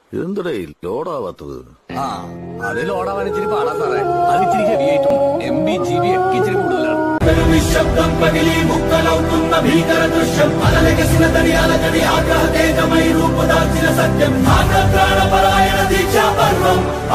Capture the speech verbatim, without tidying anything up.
എന്തിടേ ലോഡാവാത്തത്? ആ അത് ലോഡാവാൻ ഇച്ചിരി പാടാ സാറേ. അത് ഇച്ചിരി ഹെവി ആയിട്ടും എം ബി ജി ബി ഒക്കെ ഇച്ചിരി കൂടുതലാണ്. നിശബ്ദം പകലി മുക്കലൗക്കുന്ന ഭീകര ദൃശ്യം അലലകസിന തടിയാലകടി ആഗ്രഹ തേജമൈ രൂപദാർച്ചിന സത്യം ആഗ്രഹ പ്രാണപരായണ ദീക്ഷാ പർവം